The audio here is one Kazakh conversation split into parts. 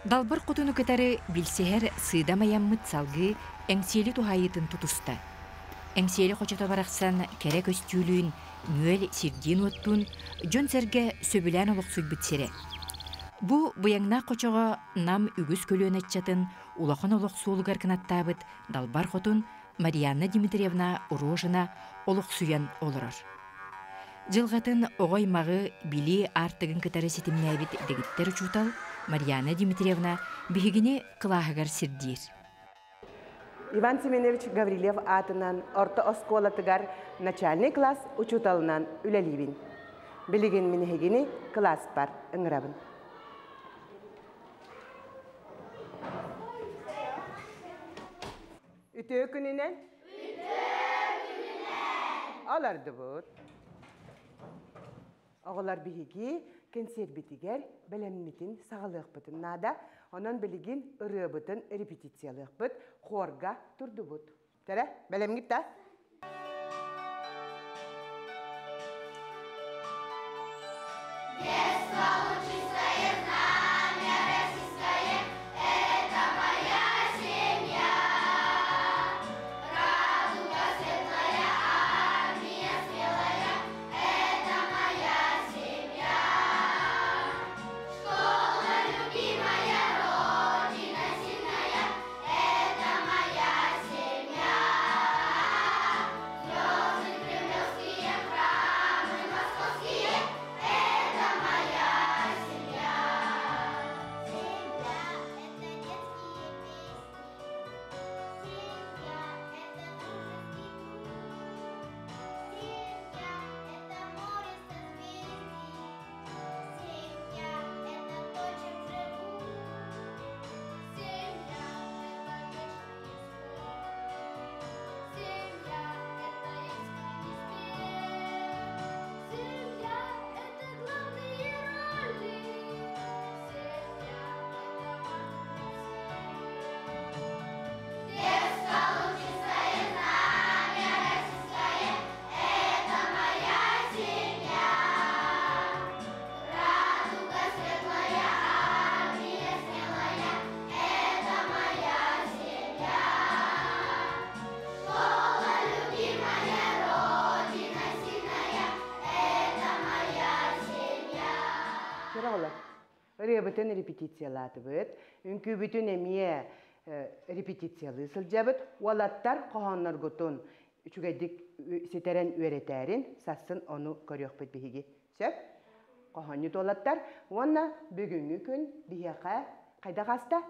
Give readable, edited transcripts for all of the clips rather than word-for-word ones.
Далбар кутуну кетары билсехер сыдамаяммыт салгы эңсели тухайытын тутуста. Эңсели хочото барақсан кере көстүүлүүн нүөл сирдин оттун жон серге сөбүлән олоқсуй бітсере. Бу буяңна хочого нам үгүс көлөн атчатын улахан олоқсуулугар кынаттабыт Далбар хотун Марьяна Дмитриевна Урожина олоқсуян олорор. Жылғатын оғой мағы били артығын кытары сетімнәбіт дегіттер учутал Марьяна Дмитриевна бігігіне кылағығар сирдир. Иван Семенович Гаврилев атынан орта осколатыгар начальный класс учуталынан үлелибин. Билеген менегени класс бар ыңырабын. Үтө күнінен? Аларды бұд. Оғылар биһиги консервитигер белеммитин сағалык бытын нада, онон билигин ыры бытын репетициялык быт, хорга турду бут. Тәрә, белемгит та? Ребятын репетициялаты быт, үнкі бүтін әмие репетициялы сылжабыт, уалаттар қоғанлар ғытын үчігәдік сетерен өретәрін, сасын оны көрек бет бігіге. Сөп, қоғанны толаттар, онна бүгінгі күн бігеқа қайда қаста?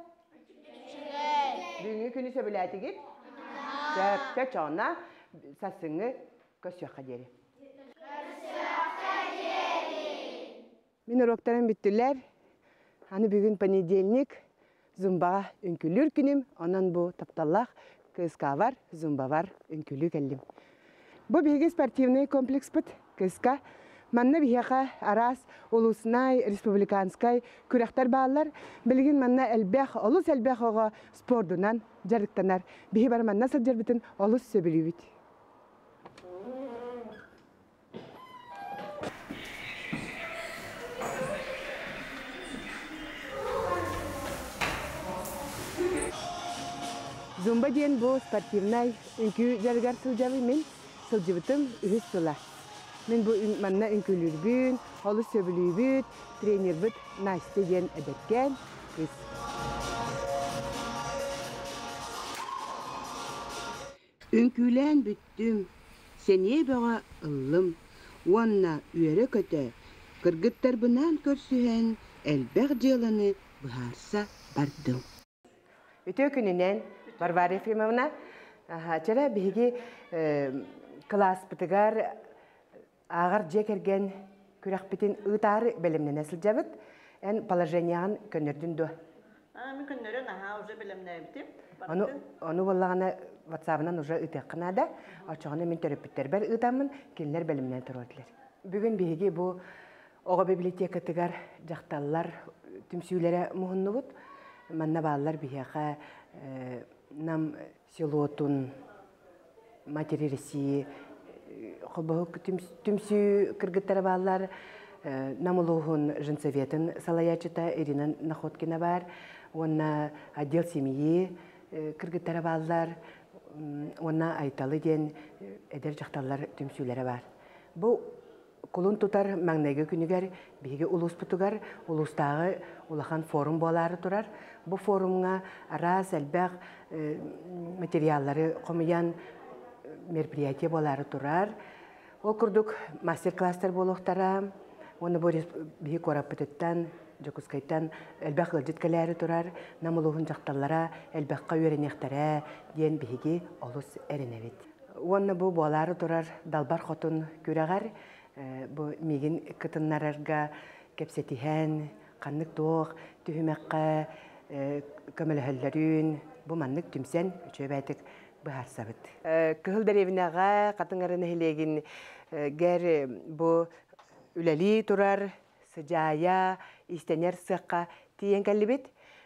Бүгінгі күні сөбіләтігіп? Сөп, сөп, чағына сасыңы көсіяққа дері. Мен уроктарын біттілер. Аны бүгін понедельник зумбаға үнкүлүр күнім, онан бұ тапталлақ кыска бар, зумба бар үнкүлү кәлім. Бұ бейге спортивный комплекс бұд, кыска. Манна бейеқа арас, улуснай, республиканскай күрәқтар бағалар. Білген манна әлбәқ, олыс әлбәқ оға спордунан жарықтанар. Бейге бар манна сыл жарбытын олыс сөбілі бүт. Зумба ден бұл спортивнай үнкі жарғар сылжабы мен сылжыбытым үхіс сұла. Мен бұл манна үнкілер бүн, олыс сөбілі бүт, тренер бүт Настя ден әдәткен кыз. Үнкілен бүттім, сене баға ұлым, уанна үйері көті, кыргыттар бұнан көрсіген әлбәқ деланы бұхарса бардым. Өте күнінен Варвара Ефремовна, чара биһиги класс бытыгар ағар жекерген күрәқпетін ұтары білімнен әсілжабыт, ән положенияғын көнердің ду. Мен көнерін уже білімнен әбітім. Оны болағына WhatsApp-нан уже ұтаққынада, açığını мен төрөппіттер бәр ұтамын, келінер білімнен тұрғатылар. Бүгін биһиги бұл оға библиотекатыгар жақталылар түмсүйлері мұхынны бұд. Манна балалар биһиға нам селотун матери России холбоһук түмсү кыргыттары балалар намылуғын жынсоветін салаячыта Ирина Находкина бар. Онна отдел семьи кыргыттары балдар. Онна айталы ден әдер жақталар түмсүйлері бар. Бұл Кулун тутар мәңнәге күнігер, бейге улус бұтығар, улустағы улахан форум болары тұрар. Бұл форумға арас, әлбәқ материаллары қомыян мероприятие болары тұрар. Ол күрдік мастер-класстар болуқтара, оны бейге қорап бұтыттан, жокускайттан әлбәқ ғылжеткелері тұрар, намылуғын жақталлара, әлбәққа өренектері ден бейге олыс әрінәвет. Оны бұл болары тұрар далбар қотын көрағар, бұл меген кытыннарарға кәпсетіхән, қаннық тоқ, түхімәққа, көміліхәлләрін, бұл маннық түмсен өчөбәйтік бұхар сабыт. Кығылдар евінаға қатыңарын әйлеген гәр бұл үләлі тұрар, сыжая, истенер сыққа тиен кәлібет.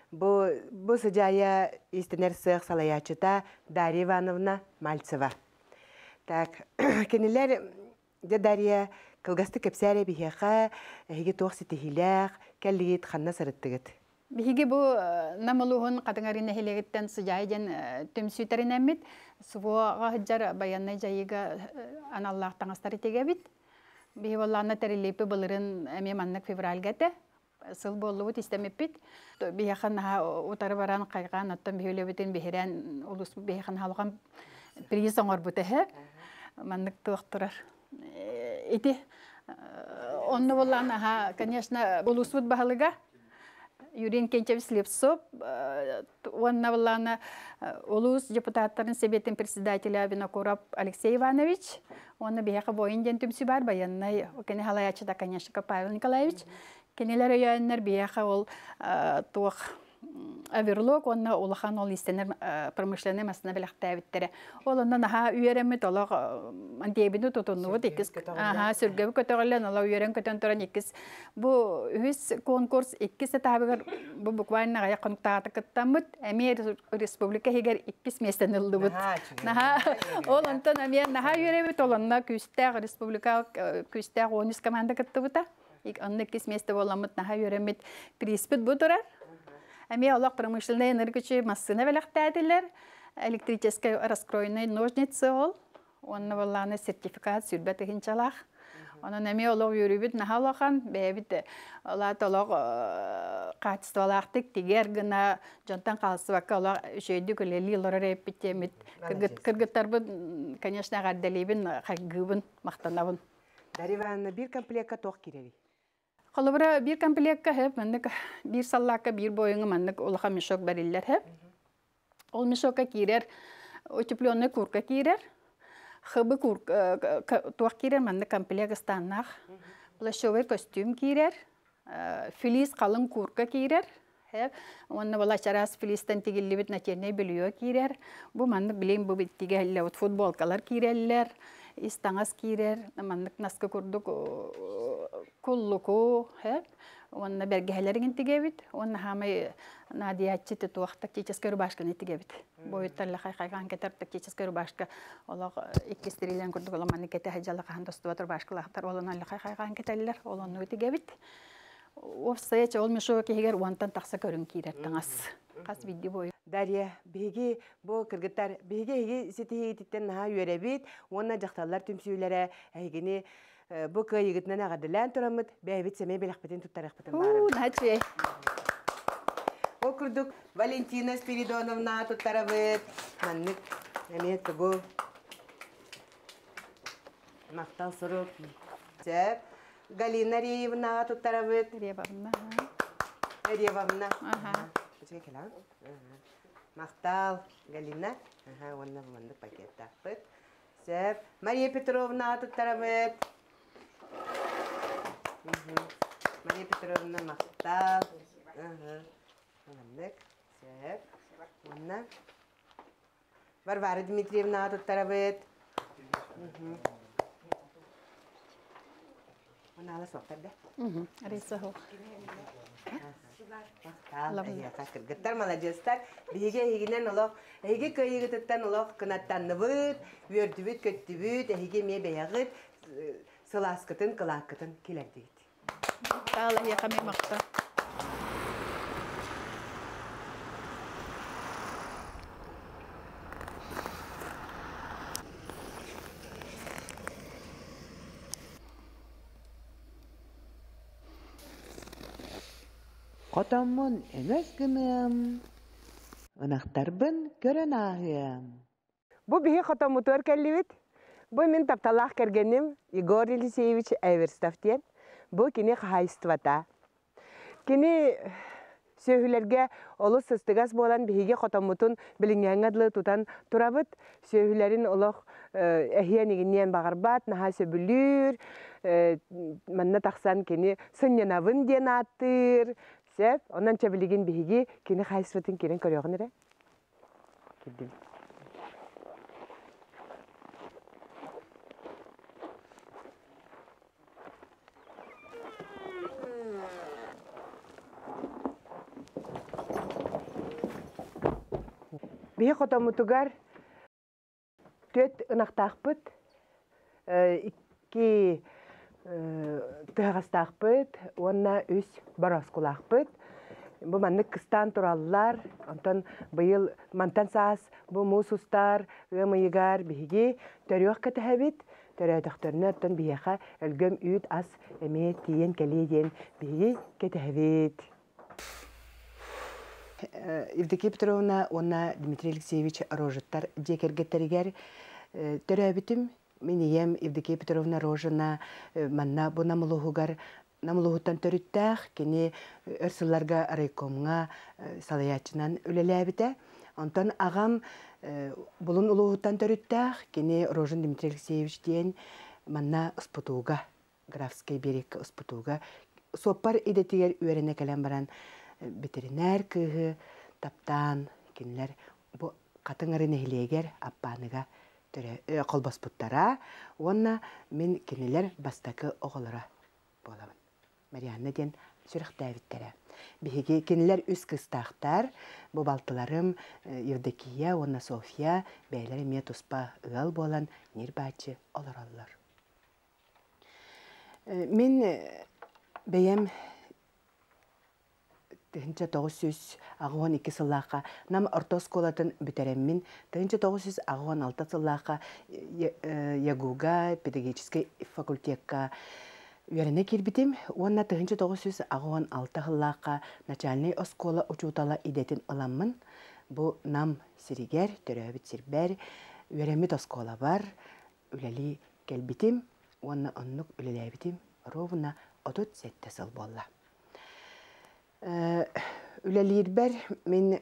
Бұл сыжая, истенер сық салаячыта Дарья Ивановна Мальцева. Так, кенелер Дарья кылгасты кепсәре бихеха, хиге тоқсы тихиләк, кәллигит ханна сырыттыгыт. Бихиге бу намылуғын қатыңарына хилегеттен сыжайден түмсүйтерін әммет, суға хыджар баяннай жайыга аналлақ таңастары тегебит. Бихи боллағына тәрелепі бұлырын әме маннық февральгәті, сыл болуыт истемеппит. Бихехан утары баран қайған, аттан бихилебетін бихирен улус бихехан халған приз оңыр бұтығы, маннық тұқтырар. Эти онны боллана, конечно, улусвуд бахалыга Юрий Кенчевич Лепсов, онны боллана улус депутаттарын себетін председателя Винокуров Алексей Иванович, онны бияқы бойынден түмсі бар баяннай, кені халаячыда, конечно, Павел Николаевич, кенелер өйәннер бияқы ол туық аверлок, онна улахан ол истенер промышленный масына біліқті әбіттері. Ол онна наға үйеремет олақ антиебіні тұтынуыд, сүргебі көтіғілен ола үйерен көтін тұран екіз. Бұл үз конкурс екіз әтабығыр бұл бұқвайын нағая қонықтағаты кіттамыд, әме республика егер екіз местен ұлды бұд. Ол онтан әме наға үйеремет оланна күстәғ, республикалық күстәғ 13 команда кітті бұта. Онны екіз месті боламыд наға үйеремет приспіт бұдырар. Әме олақ промышленный энергичі массына бәліқтәділер, электрический раскройный ножницы ол, онны болағаны сертификат сүрбәті хинчалақ. Онын әме олақ үйрібіт нағалақан, бәйбіт олақ қатыстывалақтық тегер гына жонтан қалсываққа олақ үшейді көлелі лорар әппеттемет. Кыргыттар бұн, конечно, ғаддалейбін, қайгыбын, мақтанабын. Дарья Ивановна, бір комплектқа тоқ керели? Қолыбыра бір комплектқа хеп, мәндік бір саллаққа бір бойыңы мәндік олыға мешок бәрілер хеп. Ол мешокқа кейрер, утепленный курка кейрер, хыбы туақ кейрер мәндік комплект станнақ, плащовый костюм кейрер, филис қалың курка кейрер, онны бола чарас филистен тегілі біт натерней білуі кейрер, бұл мәндік білейм бұл біттіге әлі футболкалар кейрерлер, истаңас кейрер, мәндік наска күрдік куллуку, онна бергәләрен тигәбит, онна хамай надиячы туак тактический рубашканы тигәбит. Боютталла хайган кетер тактический рубашка, олар икестерилен күрдүк оламаны кете хаҗалык хандосту рубашкалар, оларны хайган кетәлләр, оларны тигәбит. Офсач ол мешо кегер уантан такса көрүн кирер таңас. Кас видео бой. Дарья, беге бу кыргыттар, беге сетиеттен ха юребит, онна жакталар түмсүйләре, әйгене bu kıyıgıtına ağadılan turamıd, bəyvit semey belaqbeten tuttaraqbeten barım. Naçı. Okurduk Valentina Spiridonovna tuttarabıd. Mannik, emet bu. Maqtal sorup. Cep. Galina Riyevna tuttarabıd. Riyevna. Riyevna. Bıçı kelam. Maqtal, Galina. Onunla mannik paket taqbıd. Cep. Maria Petrovna tuttarabıd. Maria Petrovna Maqtal. Mannik. Cep. Onunla. Varvara Dmitrievna tuttarabıd. Ona ala sohtar da. Arisa ho. Gıttar malajastar. Bihiga higinen olaq, higi kıyıgıtıttan olaq kınattanıbıd, vördübüd, köttübüd, higi me beyagıd, sılaskıtın, kılakıtın kilerdigit. Тағала яқамай мақта. Котоммон эмес гымым. Ынахтарбын көрөн ағым. Бу биһи хотомутуар келлибит. Бу мен тапталах кергеним Егор Елисеевич Эверстов диен. Бу кини хахайствата. Кини сөйүлерге олус сыстыгас болан биһиге хотомутун билиңәңәдлы тутан турабыт. Сөйүлерин олох эхиен игиннен багарбат, наха сөбүлүр, манна тахсан кини сыннянавын диен аттыр. Сеп, онан чабилигин биһиги кини хахайстватын кирен көрөгөн эре. Кидим. Бихи хотомутугар төт ынақтақпыт, икки тыгастақпыт, онна үс бараскулақпыт. Бу маннык кыстан тураллар, онтон быйыл мантан саас бу мусустар, ымыйыгар биһиги төрөөх кэтэһэбит, төрөтөхтөрүнө оттон биһиэхэ өлгөм үйт ас эмие тиен келиеден биһиги кэтэһэбит. Евдокия Петровна, онна Дмитрий Алексеевич Рожеттар декергеттеригер төрөбүтүм. Мен ием Евдокия Петровна Рожина манна бу намылугугар намылугуттан төрүттәх, кини өрсылларга райкомга салаячынан үлеләбите. Онтон агам булун улугуттан төрүттәх, кини Рожин Дмитрий Алексеевич диен манна Успутуга, Графский берег Успутуга. Соппар идетигер үерене кэлэн баран ветеринар кыһы таптан кинилер бу катыңары нехилегер аппаныга төрө колбаспуттара. Онна мен кинилер бастакы оголора болабын. Марианна ден сүрөхтәбиттере. Биһиги кинилер үс кыстактар, бу балтыларым Евдокия, онна София, бәйләре ме туспа ыал болан нирбачы олораллар. Мен бәйем 1900 ағуан 2 сыллақа нам ортосколатын бүтереммин 1900 ағуан 6 сыллақа Ягуга педагогический факультетка үйәрене кирбитим. Онна 1900 ағуан 6 сыллақа начальный оскола учутала идетін ыламмын. Бу нам сиригер, төрөбіт сирбер, үйәремит оскола бар, үләли келбитим, онна оннук үлеләбитим, ровна отут сетте сыл болла. Үлелербер мен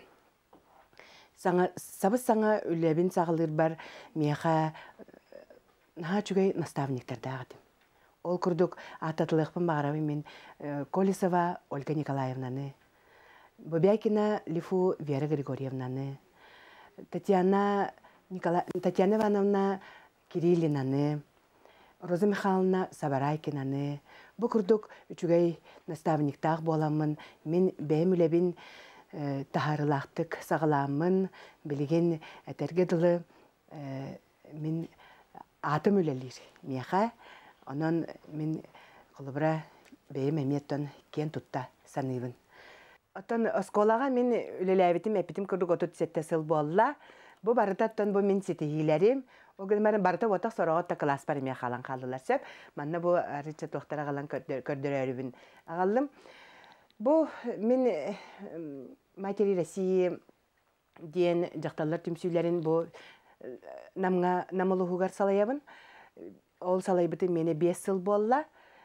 сабыз саңа үлебін сағылырбар меха наға чүгей наставниктар дағадым. Ол күрдік ататылықпын бағарабы мен Колесова Ольга Николаевнаны, Бобякина Лифу Вера Григорьевнаны, Татьяна Ивановна Кириллинаны, Роза Михайловна Сабарайкинаны. Бу күрдік үчүгей наставниктақ боламын. Мен бәйім үлебін тахарылақтық сағыламын. Білген әтергеділі мен атым үлелер. Меха, онын мен қолыбыра бәйім әметтен кен тұтта саныйбын. Оттан осколаға мен үлеләбетім, әпетім күрдік отут сетте сыл болла. Бу барытаттан бу мен сетихилерим. Огын марын барыта отақ сорағатта класс бар еме қалан қалдылар сөп. Манна бу арыча тоқтара қалан көрдірәрібін ағалым. Бу мен матери России ден жақталар түмсүйлерін бу намылығығар салаябын. Ол салайбыты мені 5 сыл болла.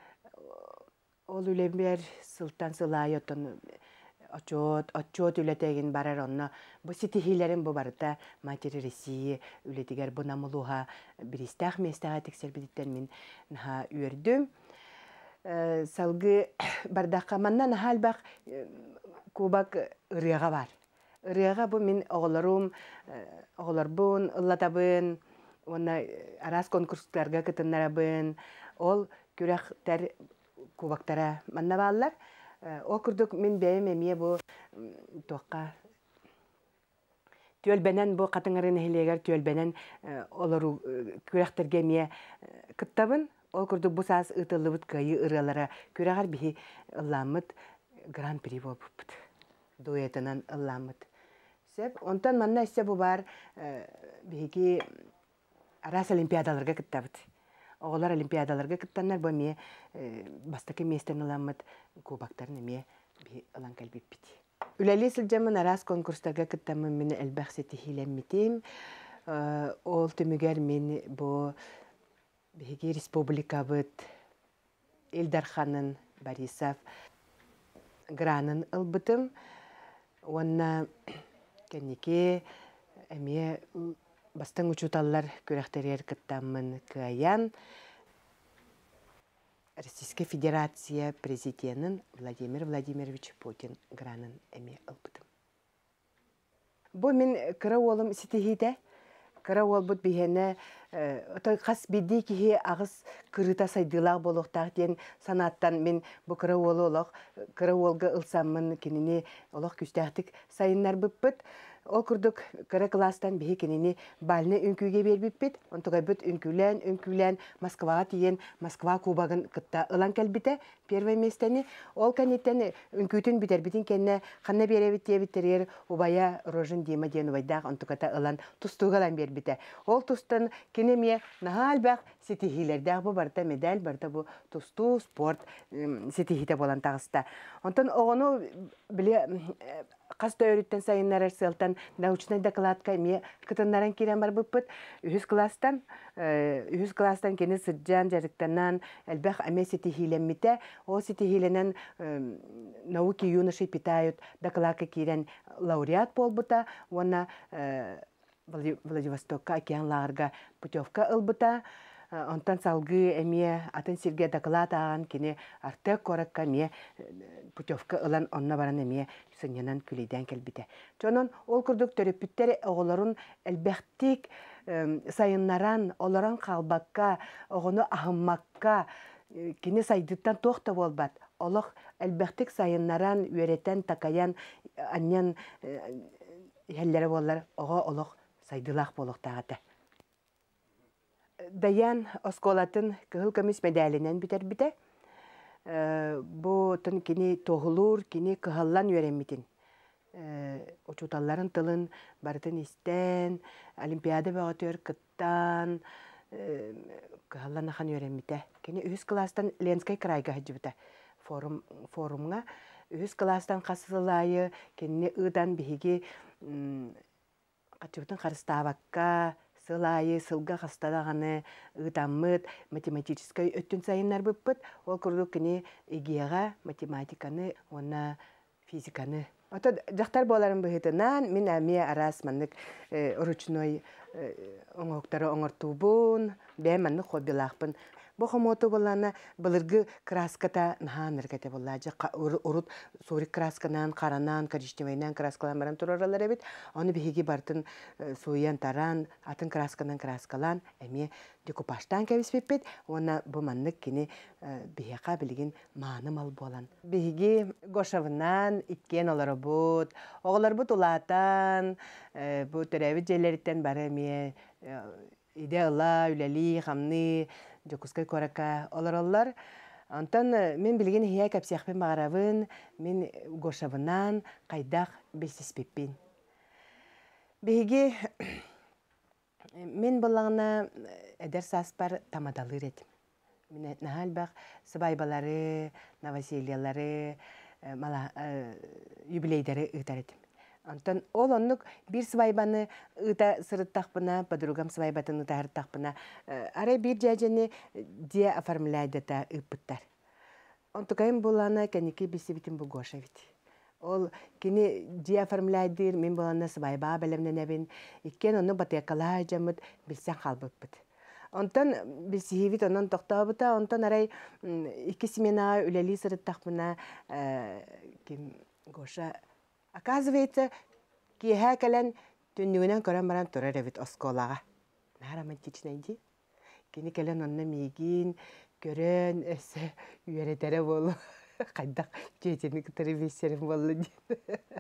Ол үлембер сылтан сылай оттан отчет үлетеген барар онна. Бу сетихилерин бу барыта матери России үлетигер бу намылуға биристах местаға тексербедеттен мен наха үйердім. Салғы бардаққа маннан халбақ кубак ырыға бар. Ырыға бу мен оғыларбын, ыллатабын, онна арас конкурстарға кытыннарабын. Ол күрәқтер кубактара манна баллар. О күрдік мен бәйім әмие бұ тоққа төлбәнен бұ қатыңарын әйелегер төлбәнен олару күрәқтерге әмие күттабын. Ол курдук бу саас ытылыбыт кайы ыралара күрәгәр бихи ылламыт гран-при болбут. Дуэтынан ылламыт. Сеп, онтан манна иссе бу бар бихи арас олимпиадаларга кыттабыт. Оголар олимпиадаларга кыттаннар бу ме бастакы местен ылламыт кубактарын эме бихи ылан калбиппит. Үләли сылжамын арас конкурстарга кыттамын мені әлбәқсеті хилеммитим. Ол түмігер мен бу бихи республика быт Илдарханын Борисов гранын ылбытым. Онна кенеке эме бастың учуталлар көрәхтерер кыттамын каян. Российская Федерация президентын Владимир Владимирович Путин гранын эме ылбытым. Бу мен кыра олым ситихиде. Кыра ол бут бихене қас бидди кихи ағыз кырыта сайдылақ болуқтақ ден санаттан мен бу кыра олы олық, кыра олғы ылсамын кеніне олық күстәқтік сайыннар бұппыт. Ол күрдік кыра кластан бихи кеніне балыны үнкүйге бербіппіт. Онтуға бүт үнкүлән Москваға тиен Москва кубагын кытта ылан кәлбіті первый местені. Ол кәнеттен үнкүтін бітер бітін кәнне қанна беребіт дебіттерер убая рожын дейма ден убайдақ онтуғата ылан тустуғалан бербіті. Ол тустан кенеме нағал бақ сетихилердәқ бұ барда медаль барда бұ тусту спорт сетихите болан тағыста. Онтан оғыну біле қаста өріттен сайыннар арсылтан научный докладка ме кытыннаран керен бар бұппыт. Үхіз кластан кені сырджан жарықтанан әлбәқ әме сетихилеммите. О сетихиленен науки юноши питают докладка керен лауреат болбыта. Оны Владивостокка океанларга путевка ылбыта. Онтан салгы эме атын сирге доклад аған кені артық коракка ме путевка ылан онна баран эме сынянан күлейден келбіте. Жонон ол күрдік төрөпүттері оғыларын әлбәқтік сайыннаран, оларан қалбаққа, оғыны ахыммаққа кені сайдыттан тоқта болбат. Олық әлбәқтік сайыннаран, үйретен, такаян, аннан еллері болар, оға олық сайдылақ болуқтағады. Даян осколатын кығыл көміс медалінен бітер біте. Бұ тұн кені тоғылур, кені кығыллан өремметін. Очуталларын тылын барытын істен, олимпиада бағытыр кыттан, кығыллан ақан өремміте. Кені үз кластан Ленскай крайға ғыджы форумға. Үз кластан қасылайы, кені ұдан бігі қатшыбытын қарыстабаққа, сылайы, сылға қастадағаны ұдамыд, математическай өттін сайынлар бұппыт. Ол күрдік кіне егеға математиканы, оны физиканы. Ота жақтар боларын бұғытынан, мен әме арас маннык ручной оңоқтары оңыртубын, бәй маннык хоббилақпын. Бу хомоту болана былыргы краската наханыргате боллажы урут сурик красканан каранан коричневайнан краскалан баран тураралар эбит. Оны биһиги бартын суян таран атын красканан краскалан эми декупаштан кебиспеппет. Оны бу маннык кини биһига билигин мааны мал болан. Биһиги гошавынан иккен олар бут. Оглар бут улатан бу төрәбит жерлерден бары эми идеала үләли хамны Жокускай корака олар. Антан мен билген хия капсияқпен бағаравын, мен гошавынан қайдақ бесіспеппен. Беге мен болағына әдер саспар тамадалыр етім. Мен нахал бақ сыбайбалары, новосельялары, юбилейдері ұйтар етім. Антон ол оннук бир свайбаны ыта сырыттақпына, подругам свайбатын ыта хырттақпына. Арай бир жажаны де оформляйды та ыппыттар. Онтукайым болана кәнеке бесі бітін бұл Гоша бит. Ол кені де оформляйдыр, мен болана свайба бәлемнен әбін. Иккен оны батыякала жамыд білсен қалбыт бит. Онтон бесі бит онын тоқтау бұта. Онтон арай икі семена үләли сырыттақпына Гоша оказывается, киһә кәлән түннүгенән көрән баран турар эбит осколага. На романтичный ди. Кини кәлән онна мигин көрән эсе үйәрәтәре болу. Кайдак жетени китәре бесерем болу ди.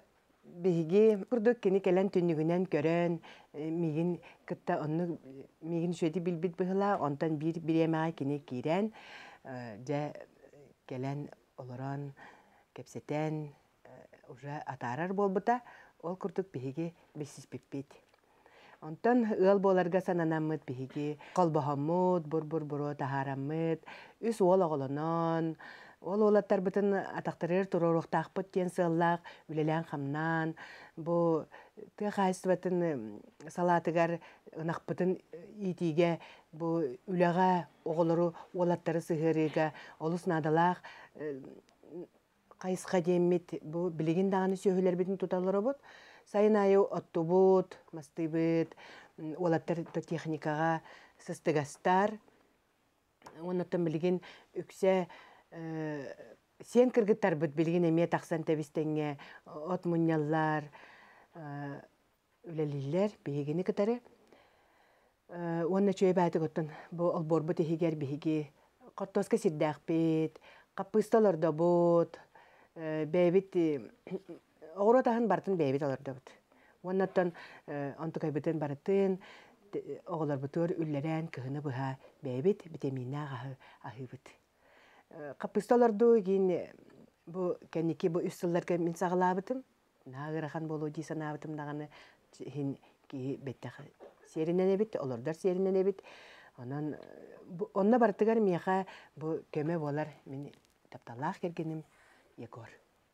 биһиги курдук кини келен түннүгүнен көрөн мигин кытта онну мигин шөти билбит быһыла онтан бир эмаға кини кирен же келен олорон кепсетен уже атарар болбута ол курдук биһиги билсиспиппит. Онтон ыл боларга сананаммыт биһиги колбохоммут бур тахараммыт үс уол оголонон ол олаттар бытын атактарыр туруруктаакпыт тиен сыллаак үлелээн хамнан бу тыа хайыстыбатын салаатыгар ынакпытын итиге бу үлэҕэ оголору уолаттары сыһырыга олус наадалаах кайыска диэммит бу билигин даҕаны сөһүлэрбитин туталларобут сайын айы оттубут мастыбыт уолаттар техникага сыстыгастар оннотон билигин үксе сен кыргыттарбыт билигин эмие тахсан тебистеңе от муньяллар үлелиллер биһигини кытары онна чөй баатык оттон бу олборбут эхигер биһиги коттоска сирдэхпит каппысталардабут бэбит оҕура таһын бартын бэбит олордобут оннотон онтукайбытын барытын оҕолорбутуор үллэрэн кыһына быһа бэбит витаминнаа аһыыбыт каппысталарду кийин бу кэнники бу үс сылларга мин сагалаабытым наагырахан болуу дии санаабытым даганы хин ки беттэх сериненебит олордор сериненебит онон онна бартыгар миэха бу көмө болар мин тапталаах кергеним Егор.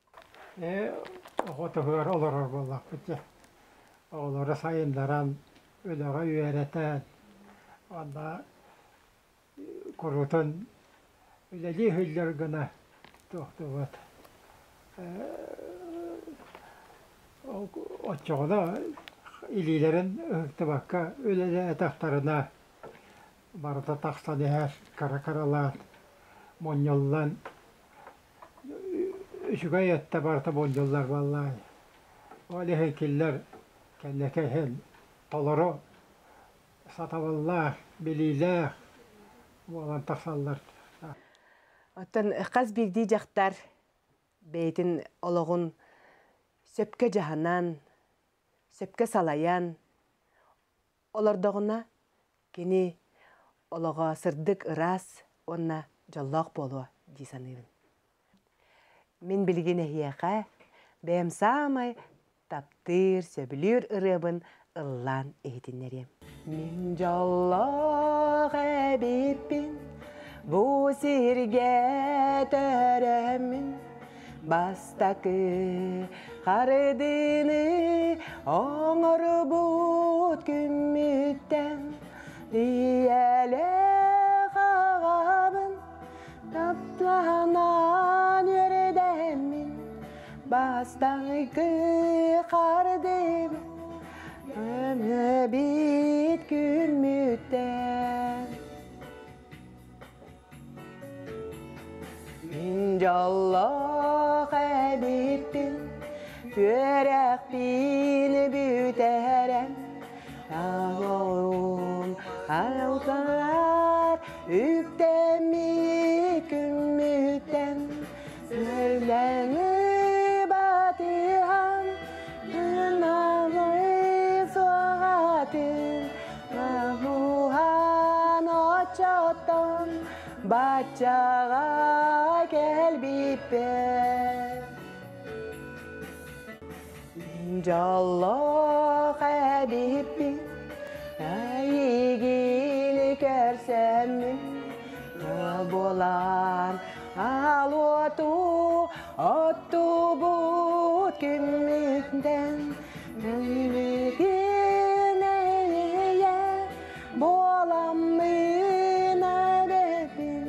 Оҕотугар олорор боллакпыт. Олора сайындаран үлэҕэ үөрэтэн онда курутун үлэли хүллэр гына тохтубут. Отчоғына илилерин ыhtыбакка үлэлэ этахтарына барыта тахсан эһэр каракаралаат моньоллан үчүгэй этте барта моньоллар баллай. Олеһэ киллер кэннэкэһэн толоро сатаваллаах билилээх буолан тахсаллар. Оттон қаз бирдии жақтар бейтин ологун сөпкө жаһанан, сөпкө салаян, олордоғуна кини олого сырдык ырас онна жоллоқ болуа дисаныбын. Мен билген эхияқа бэм самай таптыр сөбүлүр ырыбын ыллан эхитиннерем. Мен жоллоқ эбиппин бу сирге төрөмүн бастакы қарыдыны оңорбут күммүттен диэле қағабын таптанан өрөдемин бастакы қардыбын өмөбит күммүттен Min jolloq ebittin, körek bini büterem. Ağolum ağlar, üktemi kümmütten. Sürleni batıhan, ınağı soğatın. Mahmuhan oçotton, Bacağa gel biber Jalloq edipin Ayigini görsem Bolan al otu but kümmükten Neye bolan mına defin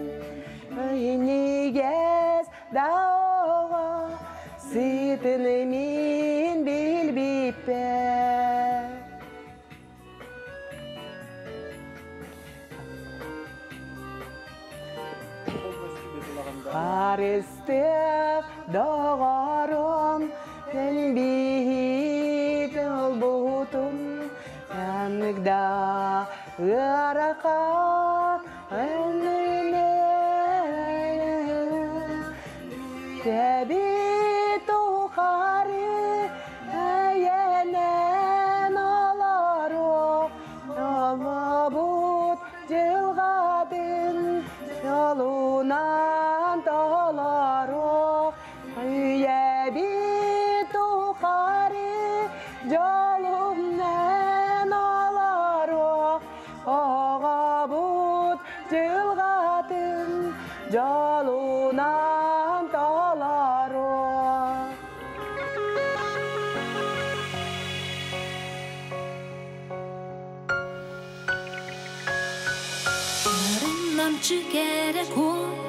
Nigez dağa Sitini min bil biper Karistik dağarım Telbihit butum Yanıkda ıraka Önüne Tebi tukarı таларо Үйәби тухари жолумнан аларо Оғабут жылғатын жолунан таларо Namçı gerek o